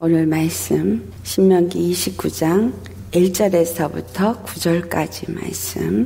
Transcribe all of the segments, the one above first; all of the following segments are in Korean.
오늘 말씀 신명기 29장 1절에서부터 9절까지 말씀,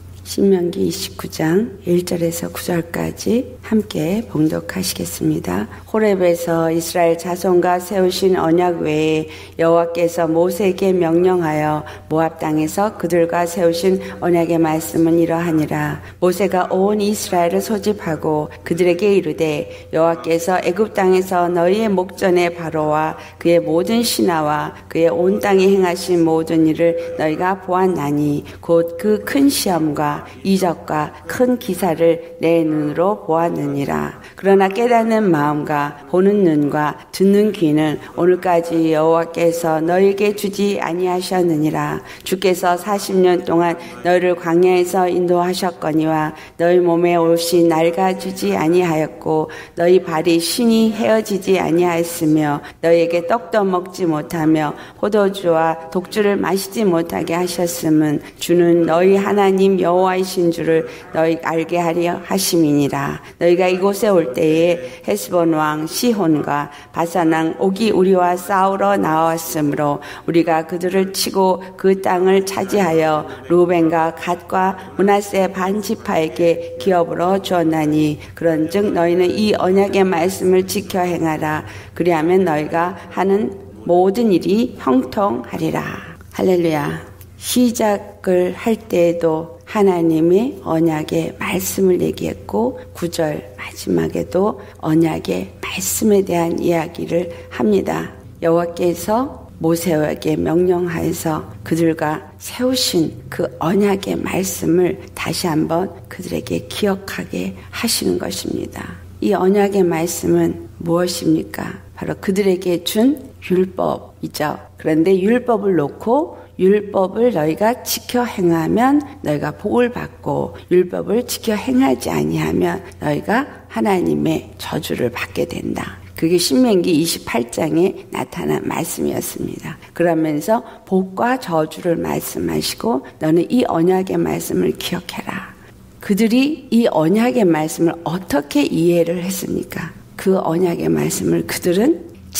신명기 29장 1절에서 9절까지 함께 봉독하시겠습니다. 호렙에서 이스라엘 자손과 세우신 언약 외에 여호와께서 모세에게 명령하여 모압 땅에서 그들과 세우신 언약의 말씀은 이러하니라. 모세가 온 이스라엘을 소집하고 그들에게 이르되 여호와께서 애굽 땅에서 너희의 목전에 바로와 그의 모든 신하와 그의 온 땅에 행하신 모든 일을 너희가 보았나니 곧 그 큰 시험과 이적과 큰 기사를 내 눈으로 보았느니라. 그러나 깨닫는 마음과 보는 눈과 듣는 귀는 오늘까지 여호와께서 너희에게 주지 아니하셨느니라. 주께서 40년 동안 너희를 광야에서 인도하셨거니와 너희 몸에 옷이 낡아지지 아니하였고 너희 발이 신이 헤어지지 아니하였으며 너희에게 떡도 먹지 못하며 포도주와 독주를 마시지 못하게 하셨음은 주는 너희 하나님 여호와이신 줄을 너희 알게 하려 하심이니라. 너희가 이곳에 올 때에 헤스본 왕 시혼과 바산 왕 옥이 우리와 싸우러 나왔으므로 우리가 그들을 치고 그 땅을 차지하여 루벤과 갓과 므낫세 반 지파에게 기업으로 주었나니 그런즉 너희는 이 언약의 말씀을 지켜 행하라. 그리하면 너희가 하는 모든 일이 형통하리라. 할렐루야. 시작을 할 때에도 하나님의 언약의 말씀을 얘기했고 9절 마지막에도 언약의 말씀에 대한 이야기를 합니다. 여호와께서 모세에게 명령하여서 그들과 세우신 그 언약의 말씀을 다시 한번 그들에게 기억하게 하시는 것입니다. 이 언약의 말씀은 무엇입니까? 바로 그들에게 준 율법이죠. 그런데 율법을 놓고 율법을 너희가 지켜 행하면 너희가 복을 받고 율법을 지켜 행하지 아니하면 너희가 하나님의 저주를 받게 된다. 그게 신명기 28장에 나타난 말씀이었습니다. 그러면서 복과 저주를 말씀하시고 너는 이 언약의 말씀을 기억해라. 그들이 이 언약의 말씀을 어떻게 이해를 했습니까? 그 언약의 말씀을 그들은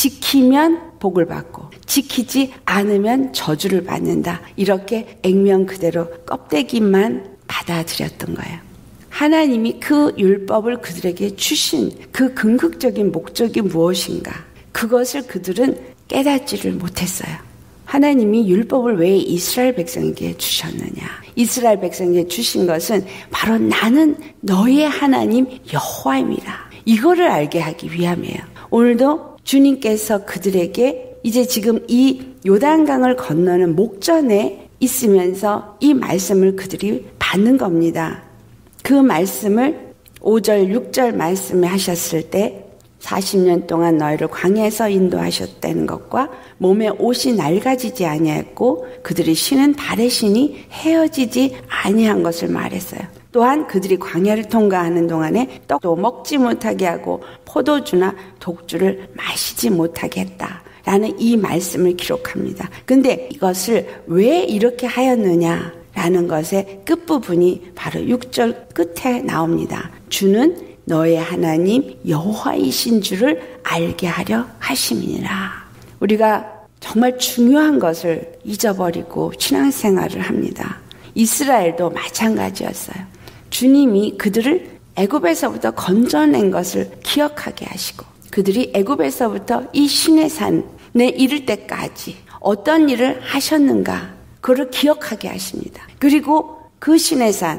지키면 복을 받고 지키지 않으면 저주를 받는다. 이렇게 액면 그대로 껍데기만 받아들였던 거예요. 하나님이 그 율법을 그들에게 주신 그 궁극적인 목적이 무엇인가? 그것을 그들은 깨닫지를 못했어요. 하나님이 율법을 왜 이스라엘 백성에게 주셨느냐? 이스라엘 백성에게 주신 것은 바로 나는 너의 하나님 여호와임이라. 이거를 알게 하기 위함이에요. 오늘도 주님께서 그들에게 이제 지금 이 요단강을 건너는 목전에 있으면서 이 말씀을 그들이 받는 겁니다. 그 말씀을 5절, 6절 말씀에 하셨을 때 40년 동안 너희를 광야에서 인도하셨다는 것과 몸에 옷이 낡아지지 아니했고 그들이 신은 발의 신이 헤어지지 아니한 것을 말했어요. 또한 그들이 광야를 통과하는 동안에 떡도 먹지 못하게 하고 포도주나 독주를 마시지 못하게 했다라는 이 말씀을 기록합니다. 근데 이것을 왜 이렇게 하였느냐라는 것의 끝부분이 바로 6절 끝에 나옵니다. 주는 너의 하나님 여호와이신 줄을 알게 하려 하심이니라. 우리가 정말 중요한 것을 잊어버리고 신앙생활을 합니다. 이스라엘도 마찬가지였어요. 주님이 그들을 애굽에서부터 건져낸 것을 기억하게 하시고 그들이 애굽에서부터 이 신의 산에 이를 때까지 어떤 일을 하셨는가 그를 기억하게 하십니다. 그리고 그 신의 산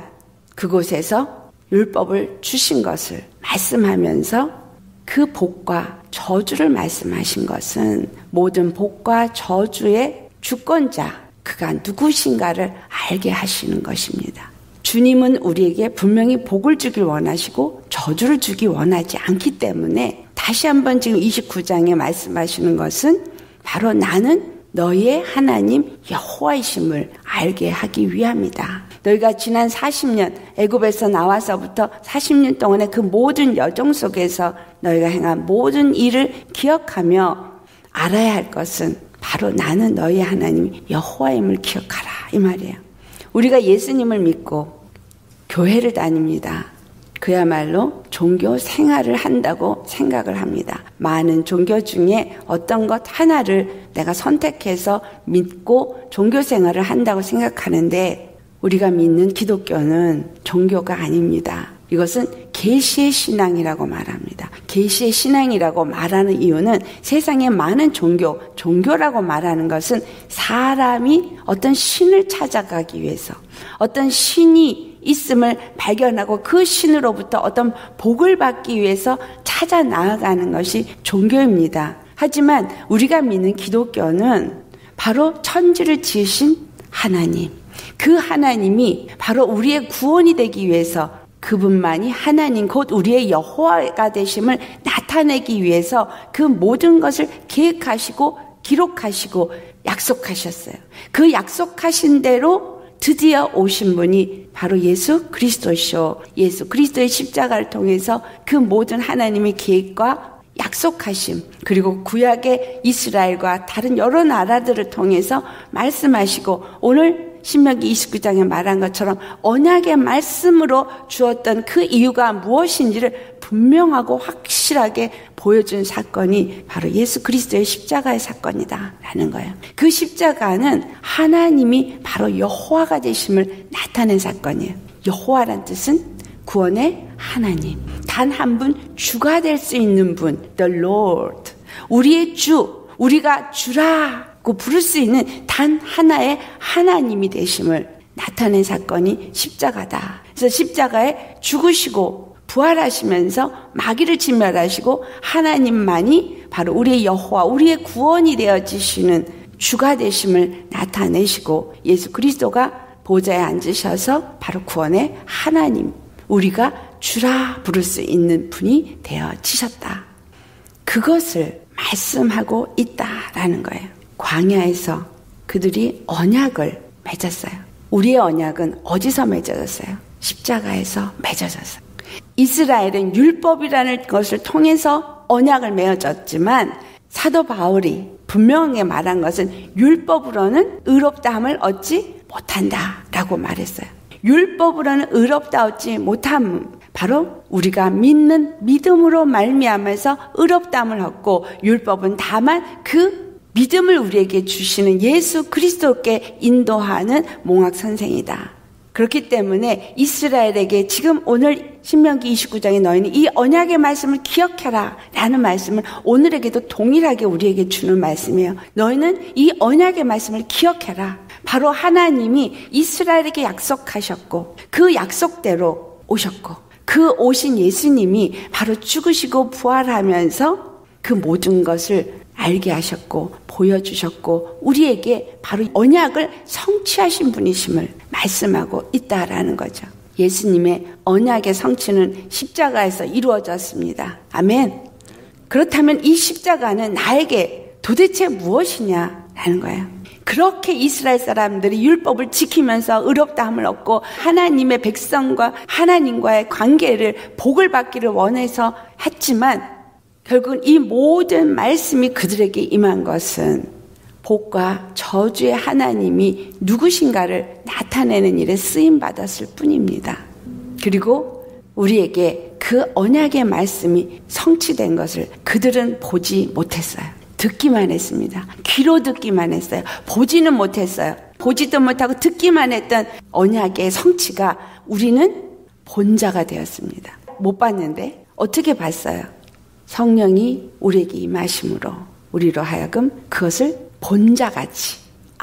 그곳에서 율법을 주신 것을 말씀하면서 그 복과 저주를 말씀하신 것은 모든 복과 저주의 주권자 그가 누구신가를 알게 하시는 것입니다. 주님은 우리에게 분명히 복을 주길 원하시고 저주를 주기 원하지 않기 때문에 다시 한번 지금 29장에 말씀하시는 것은 바로 나는 너희의 하나님 여호와이심을 알게 하기 위함이다. 너희가 지난 40년 애굽에서 나와서부터 40년 동안의 그 모든 여정 속에서 너희가 행한 모든 일을 기억하며 알아야 할 것은 바로 나는 너희 하나님 여호와임을 기억하라 이 말이에요. 우리가 예수님을 믿고 교회를 다닙니다. 그야말로 종교 생활을 한다고 생각을 합니다. 많은 종교 중에 어떤 것 하나를 내가 선택해서 믿고 종교 생활을 한다고 생각하는데 우리가 믿는 기독교는 종교가 아닙니다. 이것은 계시의 신앙이라고 말합니다. 계시의 신앙이라고 말하는 이유는 세상에 많은 종교라고 말하는 것은 사람이 어떤 신을 찾아가기 위해서 어떤 신이 있음을 발견하고 그 신으로부터 어떤 복을 받기 위해서 찾아 나아가는 것이 종교입니다. 하지만 우리가 믿는 기독교는 바로 천지를 지으신 하나님, 그 하나님이 바로 우리의 구원이 되기 위해서 그분만이 하나님 곧 우리의 여호와가 되심을 나타내기 위해서 그 모든 것을 계획하시고 기록하시고 약속하셨어요. 그 약속하신 대로 드디어 오신 분이 바로 예수 그리스도시오. 예수 그리스도의 십자가를 통해서 그 모든 하나님의 계획과 약속하심, 그리고 구약의 이스라엘과 다른 여러 나라들을 통해서 말씀하시고 오늘 신명기 29장에 말한 것처럼 언약의 말씀으로 주었던 그 이유가 무엇인지를 분명하고 확실하게 보여준 사건이 바로 예수 그리스도의 십자가의 사건이다 라는 거예요. 그 십자가는 하나님이 바로 여호와가 되심을 나타낸 사건이에요. 여호와란 뜻은 구원의 하나님, 단 한 분 주가 될 수 있는 분, The Lord, 우리의 주, 우리가 주라고 부를 수 있는 단 하나의 하나님이 되심을 나타낸 사건이 십자가다. 그래서 십자가에 죽으시고 부활하시면서 마귀를 진멸하시고 하나님만이 바로 우리의 여호와, 우리의 구원이 되어지시는 주가 되심을 나타내시고 예수 그리스도가 보좌에 앉으셔서 바로 구원의 하나님, 우리가 주라 부를 수 있는 분이 되어지셨다. 그것을 말씀하고 있다라는 거예요. 광야에서 그들이 언약을 맺었어요. 우리의 언약은 어디서 맺어졌어요? 십자가에서 맺어졌어요. 이스라엘은 율법이라는 것을 통해서 언약을 맺어졌지만 사도 바울이 분명하게 말한 것은 율법으로는 의롭다함을 얻지 못한다라고 말했어요. 율법으로는 의롭다 얻지 못함, 바로 우리가 믿는 믿음으로 말미암아서 의롭다함을 얻고 율법은 다만 그 믿음을 우리에게 주시는 예수 그리스도께 인도하는 몽학 선생이다. 그렇기 때문에 이스라엘에게 지금 오늘 신명기 29장에 너희는 이 언약의 말씀을 기억해라 라는 말씀을 오늘에게도 동일하게 우리에게 주는 말씀이에요. 너희는 이 언약의 말씀을 기억해라. 바로 하나님이 이스라엘에게 약속하셨고 그 약속대로 오셨고 그 오신 예수님이 바로 죽으시고 부활하면서 그 모든 것을 알게 하셨고 보여주셨고 우리에게 바로 언약을 성취하신 분이심을 말씀하고 있다라는 거죠. 예수님의 언약의 성취는 십자가에서 이루어졌습니다. 아멘. 그렇다면 이 십자가는 나에게 도대체 무엇이냐라는 거예요. 그렇게 이스라엘 사람들이 율법을 지키면서 의롭다함을 얻고 하나님의 백성과 하나님과의 관계를 복을 받기를 원해서 했지만 결국은 이 모든 말씀이 그들에게 임한 것은 복과 저주의 하나님이 누구신가를 나타내는 일에 쓰임받았을 뿐입니다. 그리고 우리에게 그 언약의 말씀이 성취된 것을 그들은 보지 못했어요. 듣기만 했습니다. 귀로 듣기만 했어요. 보지는 못했어요. 보지도 못하고 듣기만 했던 언약의 성취가 우리는 본자가 되었습니다. 못 봤는데 어떻게 봤어요? 성령이 우리에게 임하심으로 우리로 하여금 그것을 본자같이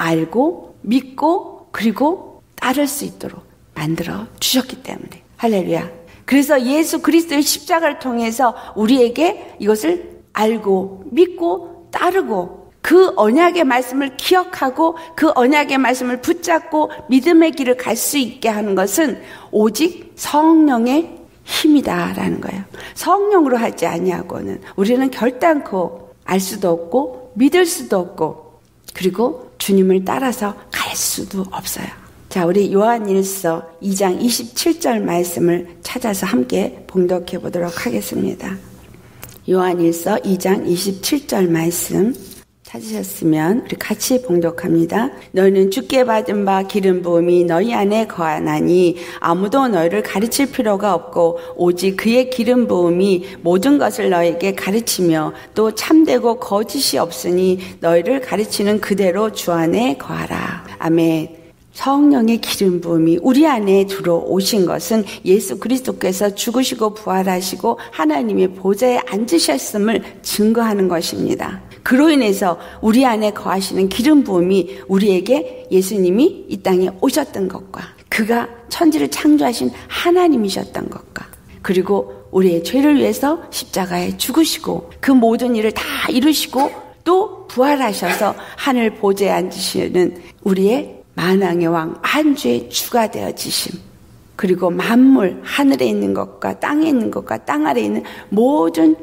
알고 믿고 그리고 따를 수 있도록 만들어 주셨기 때문에. 할렐루야. 그래서 예수 그리스도의 십자가를 통해서 우리에게 이것을 알고 믿고 따르고 그 언약의 말씀을 기억하고 그 언약의 말씀을 붙잡고 믿음의 길을 갈 수 있게 하는 것은 오직 성령의 힘이다라는 거예요. 성령으로 하지 아니하고는 우리는 결단코 알 수도 없고 믿을 수도 없고 그리고 주님을 따라서 갈 수도 없어요. 자, 우리 요한일서 2장 27절 말씀을 찾아서 함께 봉독해 보도록 하겠습니다. 요한일서 2장 27절 말씀 찾으셨으면 우리 같이 봉독합니다. 너희는 주께 받은 바 기름 부음이 너희 안에 거하나니 아무도 너희를 가르칠 필요가 없고 오직 그의 기름 부음이 모든 것을 너희에게 가르치며 또 참되고 거짓이 없으니 너희를 가르치는 그대로 주 안에 거하라. 아멘. 성령의 기름 부음이 우리 안에 들어오신 것은 예수 그리스도께서 죽으시고 부활하시고 하나님의 보좌에 앉으셨음을 증거하는 것입니다. 그로 인해서 우리 안에 거하시는 기름 부음이 우리에게 예수님이 이 땅에 오셨던 것과 그가 천지를 창조하신 하나님이셨던 것과 그리고 우리의 죄를 위해서 십자가에 죽으시고 그 모든 일을 다 이루시고 또 부활하셔서 하늘 보좌에 앉으시는 우리의 만왕의 왕 만주의 주가 되어지심 그리고 만물 하늘에 있는 것과 땅에 있는 것과 땅 아래에 있는 모든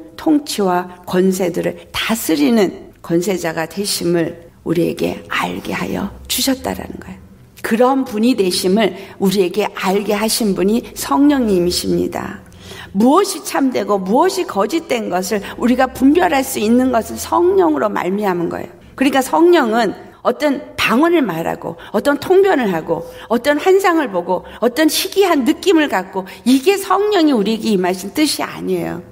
통치와 권세들을 다스리는 권세자가 되심을 우리에게 알게 하여 주셨다라는 거예요. 그런 분이 되심을 우리에게 알게 하신 분이 성령님이십니다. 무엇이 참되고 무엇이 거짓된 것을 우리가 분별할 수 있는 것은 성령으로 말미암은 거예요. 그러니까 성령은 어떤 방언을 말하고 어떤 통변을 하고 어떤 환상을 보고 어떤 희귀한 느낌을 갖고 이게 성령이 우리에게 임하신 뜻이 아니에요.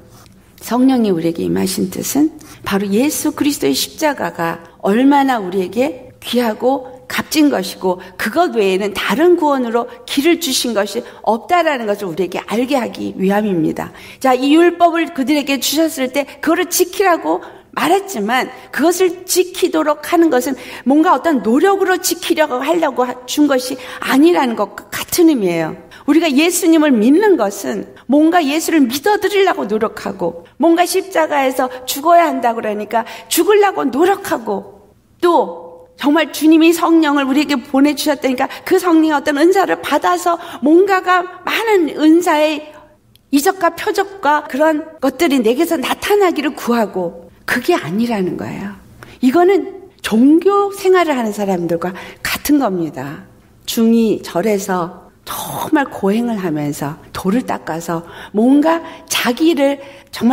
성령이 우리에게 임하신 뜻은 바로 예수 그리스도의 십자가가 얼마나 우리에게 귀하고 값진 것이고 그것 외에는 다른 구원으로 길을 주신 것이 없다라는 것을 우리에게 알게 하기 위함입니다. 자, 이 율법을 그들에게 주셨을 때 그거를 지키라고 말했지만 그것을 지키도록 하는 것은 뭔가 어떤 노력으로 지키려고 하려고 준 것이 아니라는 것과 같은 의미예요. 우리가 예수님을 믿는 것은 뭔가 예수를 믿어드리려고 노력하고 뭔가 십자가에서 죽어야 한다고 그러니까 죽으려고 노력하고 또 정말 주님이 성령을 우리에게 보내주셨다니까 그 성령의 어떤 은사를 받아서 뭔가가 많은 은사의 이적과 표적과 그런 것들이 내게서 나타나기를 구하고 그게 아니라는 거예요. 이거는 종교 생활을 하는 사람들과 같은 겁니다. 중이 절에서 정말 고행을 하면서 돌을 닦아서 뭔가 자기를 정말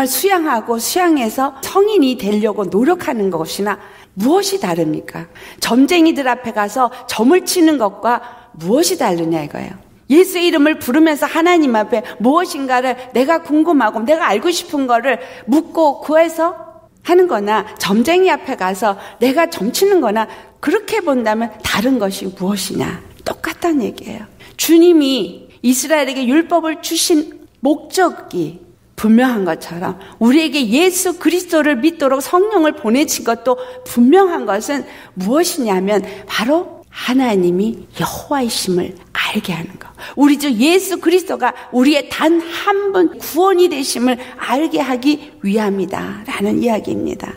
수양해서 성인이 되려고 노력하는 것이나 무엇이 다릅니까? 점쟁이들 앞에 가서 점을 치는 것과 무엇이 다르냐 이거예요. 예수의 이름을 부르면서 하나님 앞에 무엇인가를 내가 궁금하고 내가 알고 싶은 거를 묻고 구해서 하는 거나 점쟁이 앞에 가서 내가 점 치는 거나 그렇게 본다면 다른 것이 무엇이냐? 똑같다는 얘기예요. 주님이 이스라엘에게 율법을 주신 목적이 분명한 것처럼 우리에게 예수 그리스도를 믿도록 성령을 보내신 것도 분명한 것은 무엇이냐면 바로 하나님이 여호와이심을 알게 하는 것. 우리 주 예수 그리스도가 우리의 단 한 분 구원이 되심을 알게 하기 위함이다 라는 이야기입니다.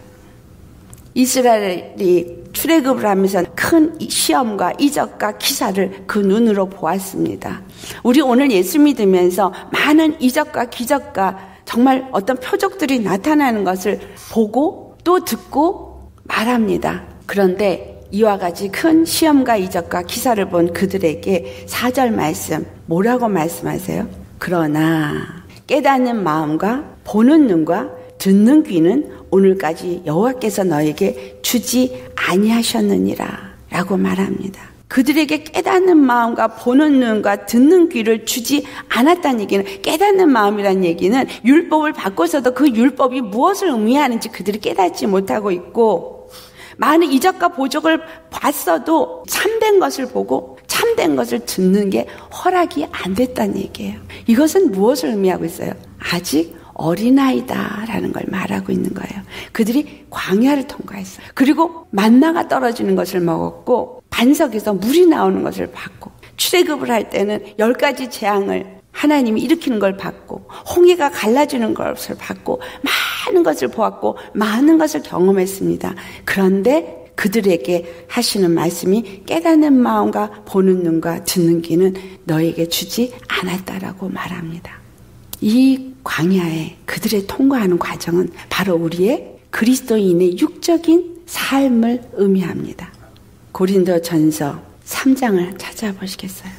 이스라엘이 출애굽을 하면서 큰 시험과 이적과 기사를 그 눈으로 보았습니다. 우리 오늘 예수 믿으면서 많은 이적과 기적과 정말 어떤 표적들이 나타나는 것을 보고 또 듣고 말합니다. 그런데 이와 같이 큰 시험과 이적과 기사를 본 그들에게 4절 말씀 뭐라고 말씀하세요? 그러나 깨닫는 마음과 보는 눈과 듣는 귀는 오늘까지 여호와께서 너에게 주지 아니하셨느니라 라고 말합니다. 그들에게 깨닫는 마음과 보는 눈과 듣는 귀를 주지 않았다는 얘기는 깨닫는 마음이라는 얘기는 율법을 바꿔서도 그 율법이 무엇을 의미하는지 그들이 깨닫지 못하고 있고 많은 이적과 보적을 봤어도 참된 것을 보고 참된 것을 듣는 게 허락이 안 됐다는 얘기예요. 이것은 무엇을 의미하고 있어요? 아직 어린아이다라는 걸 말하고 있는 거예요. 그들이 광야를 통과했어요. 그리고 만나가 떨어지는 것을 먹었고 반석에서 물이 나오는 것을 봤고 출애굽을 할 때는 10가지 재앙을 하나님이 일으키는 걸 봤고 홍해가 갈라지는 것을 봤고 많은 것을 보았고 많은 것을 경험했습니다. 그런데 그들에게 하시는 말씀이 깨닫는 마음과 보는 눈과 듣는 귀는 너에게 주지 않았다라고 말합니다. 이 광야에 그들의 통과하는 과정은 바로 우리의 그리스도인의 육적인 삶을 의미합니다. 고린도전서 3장을 찾아보시겠어요?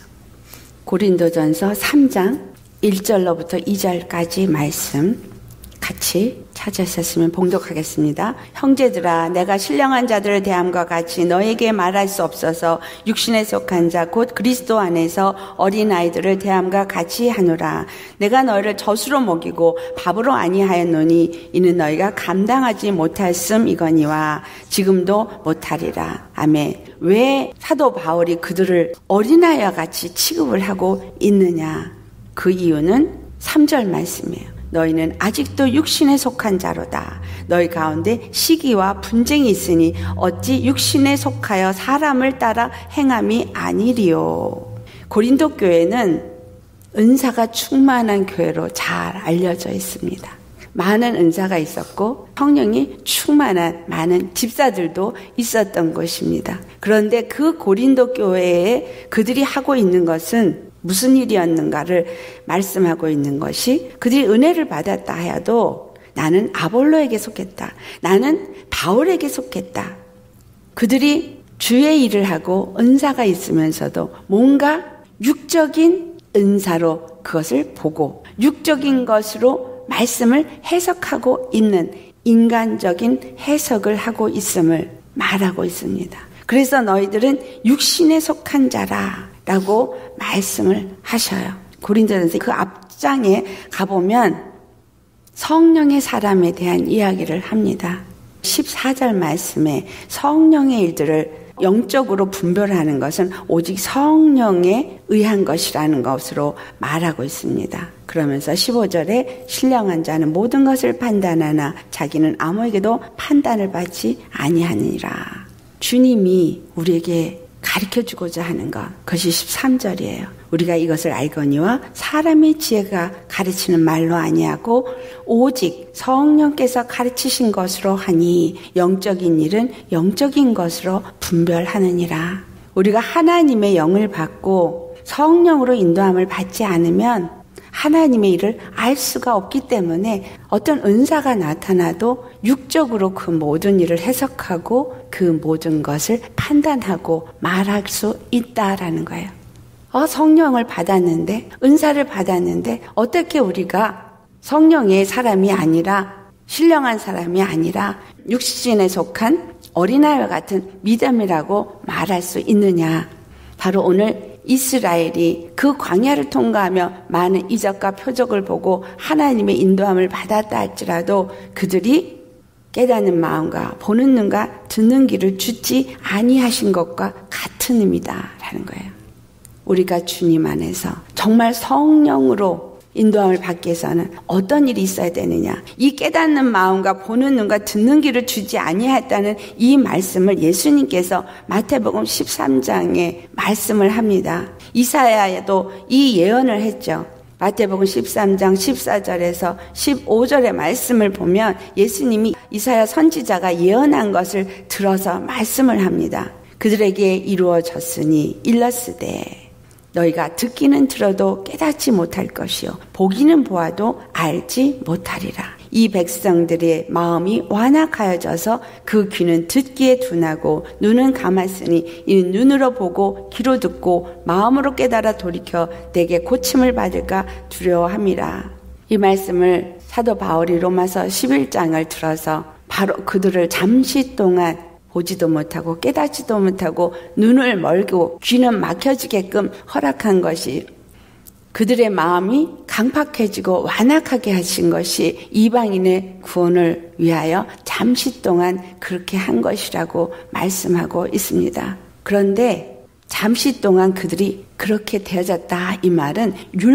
고린도전서 3장 1절로부터 2절까지 말씀 같이 찾으셨으면 봉독하겠습니다. 형제들아, 내가 신령한 자들을 대함과 같이 너에게 말할 수 없어서 육신에 속한 자 곧 그리스도 안에서 어린아이들을 대함과 같이 하노라. 내가 너희를 젖으로 먹이고 밥으로 아니하였노니 이는 너희가 감당하지 못할음이거니와 지금도 못하리라. 아멘. 왜 사도 바울이 그들을 어린아이와 같이 취급을 하고 있느냐? 그 이유는 3절 말씀이에요. 너희는 아직도 육신에 속한 자로다. 너희 가운데 시기와 분쟁이 있으니 어찌 육신에 속하여 사람을 따라 행함이 아니리요. 고린도 교회는 은사가 충만한 교회로 잘 알려져 있습니다. 많은 은사가 있었고 성령이 충만한 많은 집사들도 있었던 것입니다. 그런데 그 고린도 교회에 그들이 하고 있는 것은 무슨 일이었는가를 말씀하고 있는 것이, 그들이 은혜를 받았다 하여도 나는 아볼로에게 속했다, 나는 바울에게 속했다. 그들이 주의 일을 하고 은사가 있으면서도 뭔가 육적인 은사로 그것을 보고 육적인 것으로 말씀을 해석하고 있는 인간적인 해석을 하고 있음을 말하고 있습니다. 그래서 너희들은 육신에 속한 자라 라고 말씀을 하셔요. 고린도전서 그 앞장에 가보면 성령의 사람에 대한 이야기를 합니다. 14절 말씀에 성령의 일들을 영적으로 분별하는 것은 오직 성령에 의한 것이라는 것으로 말하고 있습니다. 그러면서 15절에 신령한 자는 모든 것을 판단하나 자기는 아무에게도 판단을 받지 아니하니라. 주님이 우리에게 가르쳐주고자 하는 것, 그것이 13절이에요. 우리가 이것을 알거니와 사람의 지혜가 가르치는 말로 아니하고 오직 성령께서 가르치신 것으로 하니 영적인 일은 영적인 것으로 분별하느니라. 우리가 하나님의 영을 받고 성령으로 인도함을 받지 않으면 하나님의 일을 알 수가 없기 때문에 어떤 은사가 나타나도 육적으로 그 모든 일을 해석하고 그 모든 것을 판단하고 말할 수 있다라는 거예요. 성령을 받았는데, 은사를 받았는데 어떻게 우리가 성령의 사람이 아니라, 신령한 사람이 아니라 육신에 속한 어린아이와 같은 믿음이라고 말할 수 있느냐? 바로 오늘 이스라엘이 그 광야를 통과하며 많은 이적과 표적을 보고 하나님의 인도함을 받았다 할지라도 그들이 깨닫는 마음과 보는 눈과 듣는 귀를 주지 아니하신 것과 같은 의미다라는 거예요. 우리가 주님 안에서 정말 성령으로 인도함을 받기 위해서는 어떤 일이 있어야 되느냐? 이 깨닫는 마음과 보는 눈과 듣는 귀를 주지 아니하였다는 이 말씀을 예수님께서 마태복음 13장에 말씀을 합니다. 이사야도 이 예언을 했죠. 마태복음 13장 14절에서 15절의 말씀을 보면 예수님이 이사야 선지자가 예언한 것을 들어서 말씀을 합니다. 그들에게 이루어졌으니 일렀으되 너희가 듣기는 들어도 깨닫지 못할 것이요 보기는 보아도 알지 못하리라. 이 백성들의 마음이 완악하여져서 그 귀는 듣기에 둔하고 눈은 감았으니 이는 눈으로 보고 귀로 듣고 마음으로 깨달아 돌이켜 내게 고침을 받을까 두려워함이라. 이 말씀을 사도 바울이 로마서 11장을 들어서 바로 그들을 잠시 동안 보지도 못하고 깨닫지도 못하고 눈을 멀고 귀는 막혀지게끔 허락한 것이, 그들의 마음이 강팍해지고 완악하게 하신 것이 이방인의 구원을 위하여 잠시 동안 그렇게 한 것이라고 말씀하고 있습니다. 그런데 잠시 동안 그들이 그렇게 되어졌다 이 말은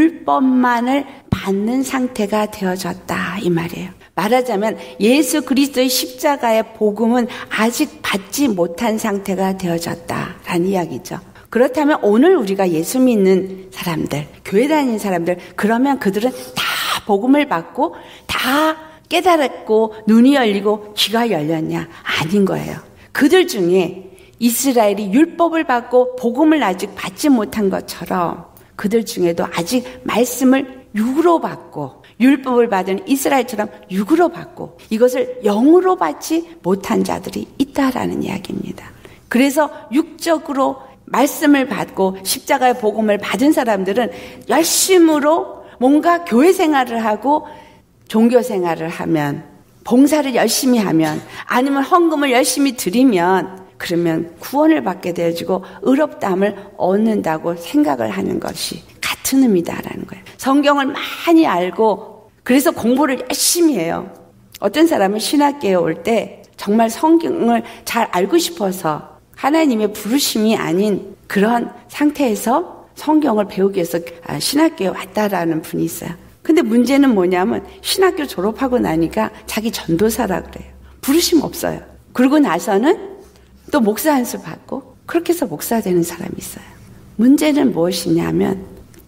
율법만을 받는 상태가 되어졌다 이 말이에요. 말하자면 예수 그리스도의 십자가의 복음은 아직 받지 못한 상태가 되어졌다라는 이야기죠. 그렇다면 오늘 우리가 예수 믿는 사람들, 교회 다니는 사람들, 그러면 그들은 다 복음을 받고 다 깨달았고 눈이 열리고 귀가 열렸냐? 아닌 거예요. 그들 중에 이스라엘이 율법을 받고 복음을 아직 받지 못한 것처럼 그들 중에도 아직 말씀을 육으로 받고 율법을 받은 이스라엘처럼 육으로 받고 이것을 영으로 받지 못한 자들이 있다라는 이야기입니다. 그래서 육적으로 말씀을 받고 십자가의 복음을 받은 사람들은 열심으로 뭔가 교회 생활을 하고 종교 생활을 하면 봉사를 열심히 하면 아니면 헌금을 열심히 드리면 그러면 구원을 받게 되어지고 의롭다함을 얻는다고 생각을 하는 것이 같은 의미다라는 거예요. 성경을 많이 알고 그래서 공부를 열심히 해요. 어떤 사람은 신학교에 올 때 정말 성경을 잘 알고 싶어서 하나님의 부르심이 아닌 그런 상태에서 성경을 배우기 위해서 신학교에 왔다라는 분이 있어요. 근데 문제는 뭐냐면 신학교 졸업하고 나니까 자기 전도사라 그래요. 부르심 없어요. 그러고 나서는 또 목사 한 수 받고 그렇게 해서 목사 되는 사람이 있어요. 문제는 무엇이냐면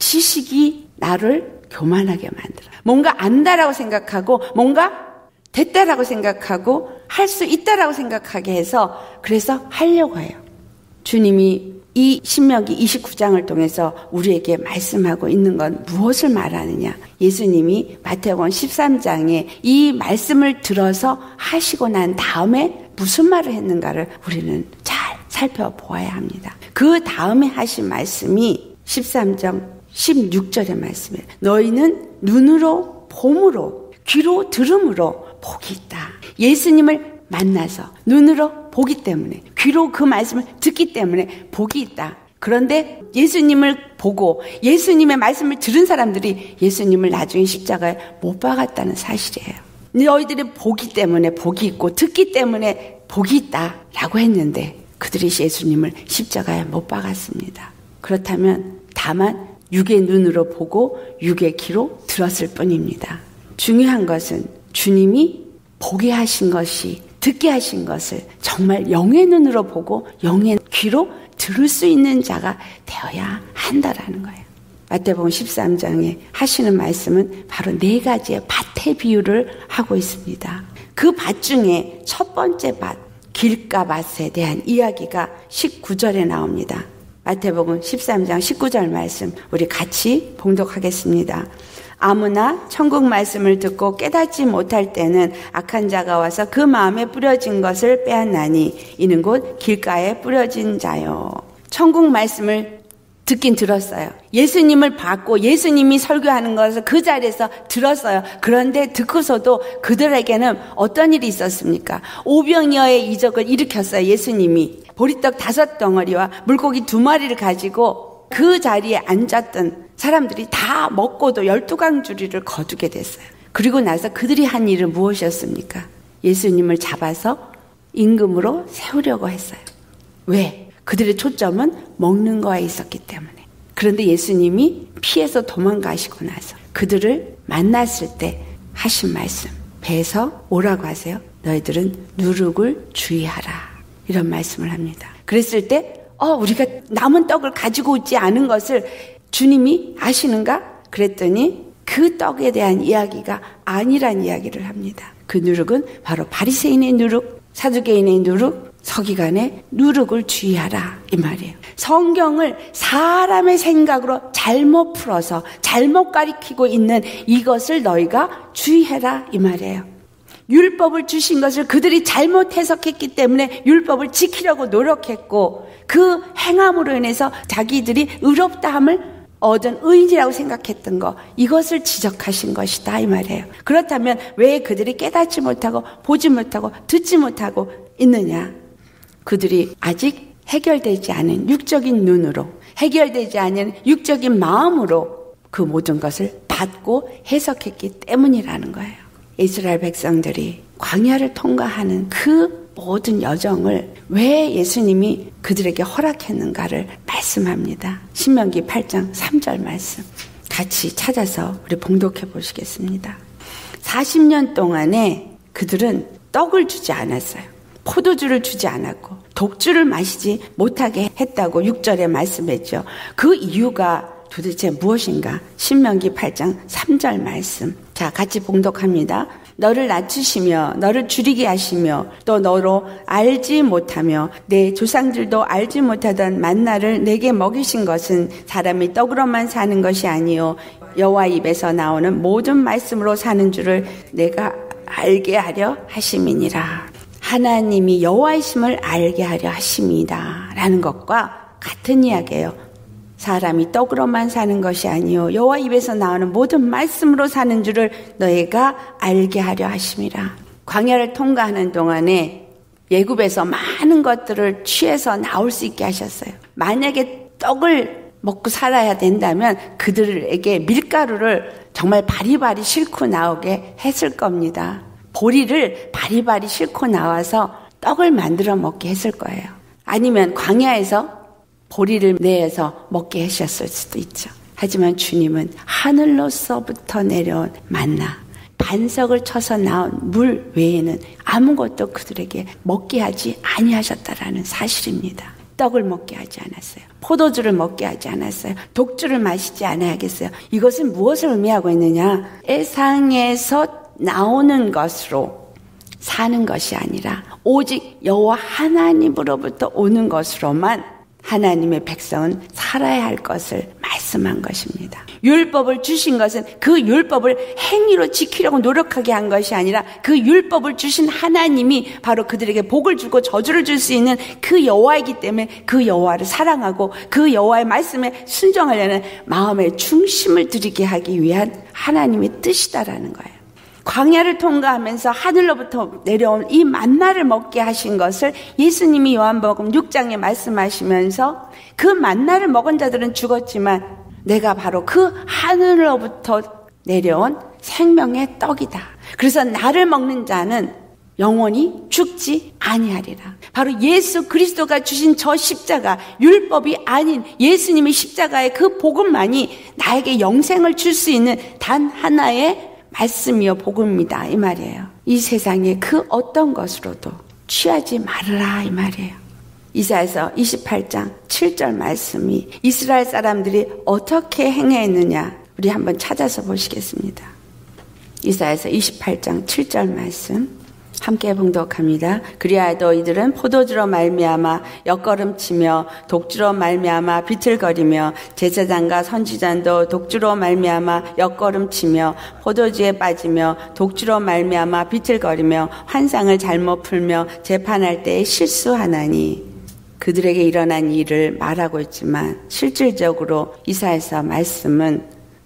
지식이 나를 교만하게 만들어요. 뭔가 안다라고 생각하고 뭔가 됐다라고 생각하고 할 수 있다라고 생각하게 해서 그래서 하려고 해요. 주님이 이 신명기 29장을 통해서 우리에게 말씀하고 있는 건 무엇을 말하느냐? 예수님이 마태복음 13장에 이 말씀을 들어서 하시고 난 다음에 무슨 말을 했는가를 우리는 잘 살펴보아야 합니다. 그 다음에 하신 말씀이 13장 16절의 말씀이에요. 너희는 눈으로 봄으로 귀로 들음으로 복이 있다. 예수님을 만나서 눈으로 보기 때문에 귀로 그 말씀을 듣기 때문에 복이 있다. 그런데 예수님을 보고 예수님의 말씀을 들은 사람들이 예수님을 나중에 십자가에 못 박았다는 사실이에요. 너희들이 보기 때문에 복이 있고 듣기 때문에 복이 있다라고 했는데 그들이 예수님을 십자가에 못 박았습니다. 그렇다면 다만 육의 눈으로 보고 육의 귀로 들었을 뿐입니다. 중요한 것은 주님이 보게 하신 것이 듣게 하신 것을 정말 영의 눈으로 보고 영의 귀로 들을 수 있는 자가 되어야 한다라는 거예요. 마태복음 13장에 하시는 말씀은 바로 4가지의 밭의 비유를 하고 있습니다. 그 밭 중에 첫 번째 밭, 길가밭에 대한 이야기가 19절에 나옵니다. 마태복음 13장 19절 말씀 우리 같이 봉독하겠습니다. 아무나 천국 말씀을 듣고 깨닫지 못할 때는 악한 자가 와서 그 마음에 뿌려진 것을 빼앗나니 이는 곧 길가에 뿌려진 자요. 천국 말씀을 듣긴 들었어요. 예수님을 봤고 예수님이 설교하는 것을 그 자리에서 들었어요. 그런데 듣고서도 그들에게는 어떤 일이 있었습니까? 오병이어의 이적을 일으켰어요. 예수님이 보리떡 5덩어리와 물고기 2마리를 가지고 그 자리에 앉았던 사람들이 다 먹고도 12강주리를 거두게 됐어요. 그리고 나서 그들이 한 일은 무엇이었습니까? 예수님을 잡아서 임금으로 세우려고 했어요. 왜? 그들의 초점은 먹는 거에 있었기 때문에. 그런데 예수님이 피해서 도망가시고 나서 그들을 만났을 때 하신 말씀, 배에서 뭐라고 하세요? 너희들은 누룩을 주의하라. 이런 말씀을 합니다. 그랬을 때 우리가 남은 떡을 가지고 오지 않은 것을 주님이 아시는가? 그랬더니 그 떡에 대한 이야기가 아니란 이야기를 합니다. 그 누룩은 바로 바리새인의 누룩, 사두개인의 누룩, 서기관의 누룩을 주의하라 이 말이에요. 성경을 사람의 생각으로 잘못 풀어서 잘못 가리키고 있는 이것을 너희가 주의해라 이 말이에요. 율법을 주신 것을 그들이 잘못 해석했기 때문에 율법을 지키려고 노력했고 그 행함으로 인해서 자기들이 의롭다함을 얻은 의인이라고 생각했던 거 이것을 지적하신 것이다 이 말이에요. 그렇다면 왜 그들이 깨닫지 못하고 보지 못하고 듣지 못하고 있느냐? 그들이 아직 해결되지 않은 육적인 눈으로 해결되지 않은 육적인 마음으로 그 모든 것을 받고 해석했기 때문이라는 거예요. 이스라엘 백성들이 광야를 통과하는 그 모든 여정을 왜 예수님이 그들에게 허락했는가를 말씀합니다. 신명기 8장 3절 말씀 같이 찾아서 우리 봉독해 보시겠습니다. 40년 동안에 그들은 떡을 주지 않았어요. 포도주를 주지 않았고 독주를 마시지 못하게 했다고 6절에 말씀했죠. 그 이유가 도대체 무엇인가? 신명기 8장 3절 말씀. 자, 같이 봉독합니다. 너를 낮추시며 너를 줄이게 하시며 또 너로 알지 못하며 내 조상들도 알지 못하던 만나를 내게 먹이신 것은 사람이 떡으로만 사는 것이 아니요 여호와 입에서 나오는 모든 말씀으로 사는 줄을 내가 알게 하려 하심이니라. 하나님이 여호와이심을 알게 하려 하심이다 라는 것과 같은 이야기예요. 사람이 떡으로만 사는 것이 아니요 여호와 입에서 나오는 모든 말씀으로 사는 줄을 너희가 알게 하려 하심이라. 광야를 통과하는 동안에 애굽에서 많은 것들을 취해서 나올 수 있게 하셨어요. 만약에 떡을 먹고 살아야 된다면 그들에게 밀가루를 정말 바리바리 싣고 나오게 했을 겁니다. 보리를 바리바리 싣고 나와서 떡을 만들어 먹게 했을 거예요. 아니면 광야에서 보리를 내서 먹게 하셨을 수도 있죠. 하지만 주님은 하늘로서부터 내려온 만나, 반석을 쳐서 나온 물 외에는 아무것도 그들에게 먹게 하지 아니하셨다라는 사실입니다. 떡을 먹게 하지 않았어요. 포도주를 먹게 하지 않았어요. 독주를 마시지 않아야겠어요. 이것은 무엇을 의미하고 있느냐? 세상에서 나오는 것으로 사는 것이 아니라 오직 여호와 하나님으로부터 오는 것으로만 하나님의 백성은 살아야 할 것을 말씀한 것입니다. 율법을 주신 것은 그 율법을 행위로 지키려고 노력하게 한 것이 아니라 그 율법을 주신 하나님이 바로 그들에게 복을 주고 저주를 줄 수 있는 그 여호와이기 때문에 그 여호와를 사랑하고 그 여호와의 말씀에 순종하려는 마음의 중심을 들이게 하기 위한 하나님의 뜻이다라는 거예요. 광야를 통과하면서 하늘로부터 내려온 이 만나를 먹게 하신 것을 예수님이 요한복음 6장에 말씀하시면서 그 만나를 먹은 자들은 죽었지만 내가 바로 그 하늘로부터 내려온 생명의 떡이다. 그래서 나를 먹는 자는 영원히 죽지 아니하리라. 바로 예수 그리스도가 주신 저 십자가, 율법이 아닌 예수님의 십자가의 그 복음만이 나에게 영생을 줄 수 있는 단 하나의 말씀이요 복음입니다 이 말이에요. 이 세상에 그 어떤 것으로도 취하지 말으라 이 말이에요. 이사야서 28장 7절 말씀이 이스라엘 사람들이 어떻게 행했느냐 우리 한번 찾아서 보시겠습니다. 이사야서 28장 7절 말씀 함께 봉독합니다. 그리하여도 이들은 포도주로 말미암아 엿걸음치며 독주로 말미암아 비틀거리며 제사장과 선지자도 독주로 말미암아 엿걸음치며 포도주에 빠지며 독주로 말미암아 비틀거리며 환상을 잘못 풀며 재판할 때에 실수하나니 그들에게 일어난 일을 말하고 있지만 실질적으로 이사야서 말씀은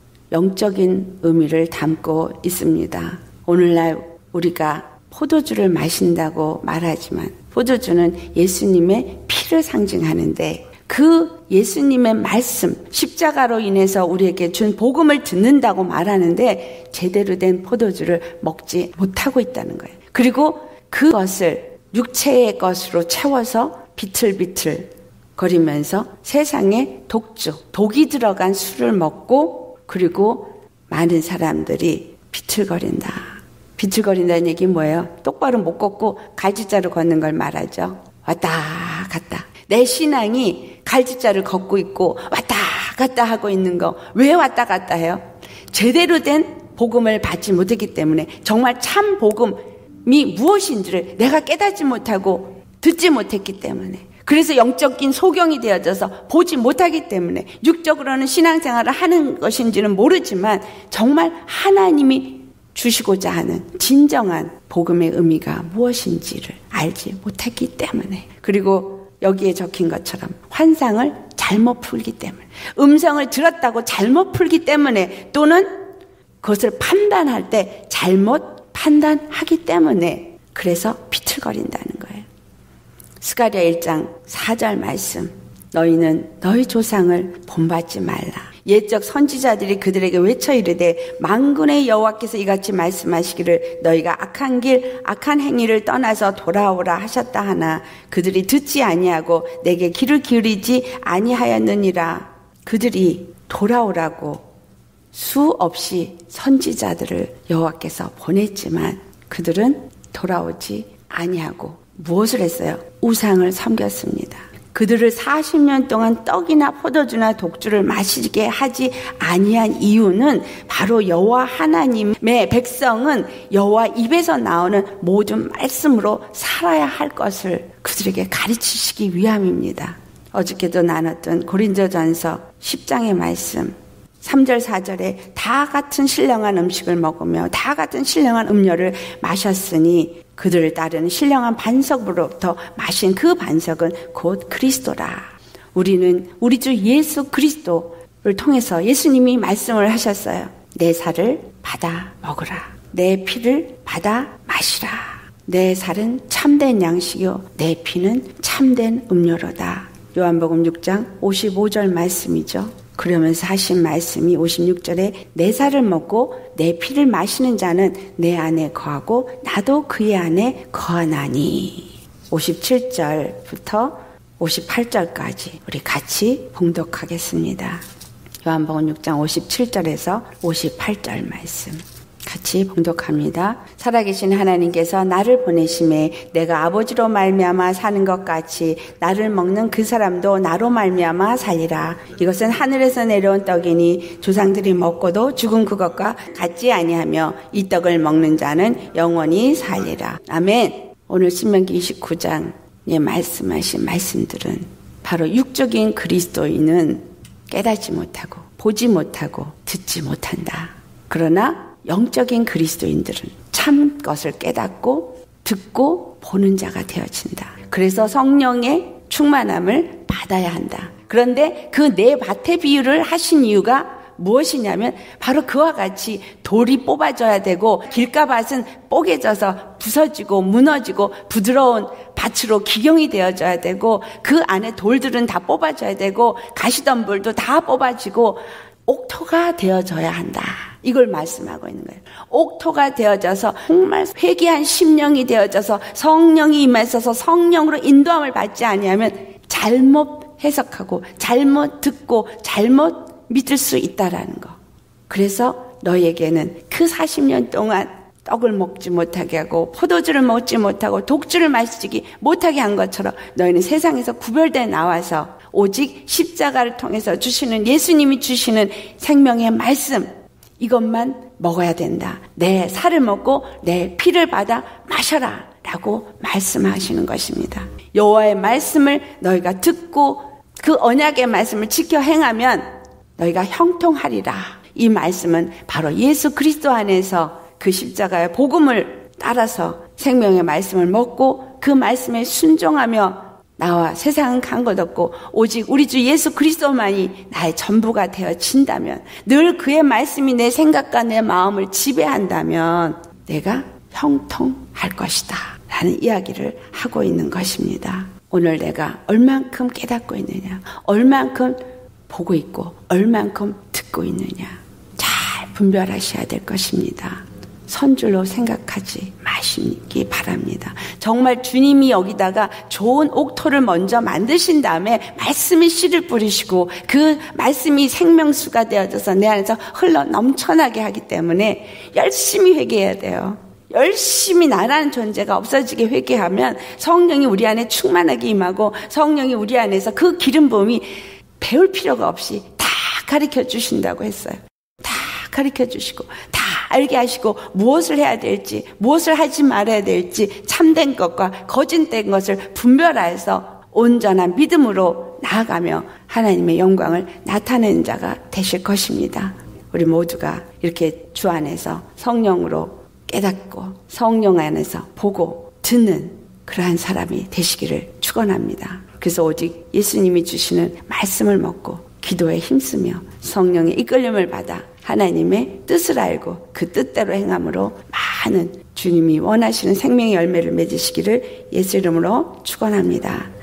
영적인 의미를 담고 있습니다. 오늘날 우리가 포도주를 마신다고 말하지만 포도주는 예수님의 피를 상징하는데 그 예수님의 말씀, 십자가로 인해서 우리에게 준 복음을 듣는다고 말하는데 제대로 된 포도주를 먹지 못하고 있다는 거예요. 그리고 그것을 육체의 것으로 채워서 비틀비틀 거리면서 세상에 독주, 독이 들어간 술을 먹고 그리고 많은 사람들이 비틀거린다. 비틀거린다는 얘기 뭐예요? 똑바로 못 걷고 갈짓자로 걷는 걸 말하죠. 왔다 갔다. 내 신앙이 갈짓자를 걷고 있고 왔다 갔다 하고 있는 거 왜 왔다 갔다 해요? 제대로 된 복음을 받지 못했기 때문에 정말 참 복음이 무엇인지를 내가 깨닫지 못하고 듣지 못했기 때문에 그래서 영적인 소경이 되어져서 보지 못하기 때문에 육적으로는 신앙생활을 하는 것인지는 모르지만 정말 하나님이 주시고자 하는 진정한 복음의 의미가 무엇인지를 알지 못했기 때문에 그리고 여기에 적힌 것처럼 환상을 잘못 풀기 때문에 음성을 들었다고 잘못 풀기 때문에 또는 그것을 판단할 때 잘못 판단하기 때문에 그래서 비틀거린다는 거예요. 스가랴 1장 4절 말씀 너희는 너희 조상을 본받지 말라. 옛적 선지자들이 그들에게 외쳐 이르되 만군의 여호와께서 이같이 말씀하시기를 너희가 악한 길 악한 행위를 떠나서 돌아오라 하셨다 하나 그들이 듣지 아니하고 내게 귀를 기울이지 아니하였느니라. 그들이 돌아오라고 수없이 선지자들을 여호와께서 보냈지만 그들은 돌아오지 아니하고 무엇을 했어요? 우상을 섬겼습니다. 그들을 40년 동안 떡이나 포도주나 독주를 마시게 하지 아니한 이유는 바로 여호와 하나님의 백성은 여호와 입에서 나오는 모든 말씀으로 살아야 할 것을 그들에게 가르치시기 위함입니다. 어저께도 나눴던 고린도전서 10장의 말씀 3절 4절에 다 같은 신령한 음식을 먹으며 다 같은 신령한 음료를 마셨으니 그들을 따르는 신령한 반석으로부터 마신 그 반석은 곧 그리스도라. 우리는 우리 주 예수 그리스도를 통해서 예수님이 말씀을 하셨어요. 내 살을 받아 먹으라. 내 피를 받아 마시라. 내 살은 참된 양식이요 내 피는 참된 음료로다. 요한복음 6장 55절 말씀이죠. 그러면서 하신 말씀이 56절에 내 살을 먹고 내 피를 마시는 자는 내 안에 거하고 나도 그의 안에 거하나니. 57절부터 58절까지 우리 같이 봉독하겠습니다. 요한복음 6장 57절에서 58절 말씀 같이 봉독합니다. 살아계신 하나님께서 나를 보내심에 내가 아버지로 말미암아 사는 것 같이 나를 먹는 그 사람도 나로 말미암아 살리라. 이것은 하늘에서 내려온 떡이니 조상들이 먹고도 죽은 그것과 같지 아니하며 이 떡을 먹는 자는 영원히 살리라. 아멘. 오늘 신명기 29장에 말씀하신 말씀들은 바로 육적인 그리스도인은 깨닫지 못하고 보지 못하고 듣지 못한다. 그러나 영적인 그리스도인들은 참 것을 깨닫고 듣고 보는 자가 되어진다. 그래서 성령의 충만함을 받아야 한다. 그런데 그 네 밭의 비유를 하신 이유가 무엇이냐면 바로 그와 같이 돌이 뽑아져야 되고 길가밭은 뽀개져서 부서지고 무너지고 부드러운 밭으로 기경이 되어져야 되고 그 안에 돌들은 다 뽑아져야 되고 가시덤불도 다 뽑아지고 옥토가 되어져야 한다. 이걸 말씀하고 있는 거예요. 옥토가 되어져서 정말 회개한 심령이 되어져서 성령이 임하셔서 성령으로 인도함을 받지 아니하면 잘못 해석하고 잘못 듣고 잘못 믿을 수 있다라는 거. 그래서 너에게는 그 40년 동안 떡을 먹지 못하게 하고 포도주를 먹지 못하고 독주를 마시지 못하게 한 것처럼 너희는 세상에서 구별돼 나와서 오직 십자가를 통해서 주시는 예수님이 주시는 생명의 말씀 이것만 먹어야 된다. 내 살을 먹고 내 피를 받아 마셔라 라고 말씀하시는 것입니다. 여호와의 말씀을 너희가 듣고 그 언약의 말씀을 지켜 행하면 너희가 형통하리라. 이 말씀은 바로 예수 그리스도 안에서 그 십자가의 복음을 따라서 생명의 말씀을 먹고 그 말씀에 순종하며 나와 세상은 간 것 없고 오직 우리 주 예수 그리스도만이 나의 전부가 되어진다면 늘 그의 말씀이 내 생각과 내 마음을 지배한다면 내가 형통할 것이다 라는 이야기를 하고 있는 것입니다. 오늘 내가 얼만큼 깨닫고 있느냐, 얼만큼 보고 있고 얼만큼 듣고 있느냐 잘 분별하셔야 될 것입니다. 선줄로 생각하지 마시기 바랍니다. 정말 주님이 여기다가 좋은 옥토를 먼저 만드신 다음에 말씀의 씨를 뿌리시고 그 말씀이 생명수가 되어져서 내 안에서 흘러 넘쳐나게 하기 때문에 열심히 회개해야 돼요. 열심히 나라는 존재가 없어지게 회개하면 성령이 우리 안에 충만하게 임하고 성령이 우리 안에서 그 기름 부음이 배울 필요가 없이 다 가르쳐 주신다고 했어요. 다 가르쳐 주시고 다 알게 하시고 무엇을 해야 될지 무엇을 하지 말아야 될지 참된 것과 거짓된 것을 분별하여서 온전한 믿음으로 나아가며 하나님의 영광을 나타내는 자가 되실 것입니다. 우리 모두가 이렇게 주 안에서 성령으로 깨닫고 성령 안에서 보고 듣는 그러한 사람이 되시기를 축원합니다. 그래서 오직 예수님이 주시는 말씀을 먹고 기도에 힘쓰며 성령의 이끌림을 받아 하나님의 뜻을 알고 그 뜻대로 행함으로 많은 주님이 원하시는 생명의 열매를 맺으시기를 예수 이름으로 축원합니다.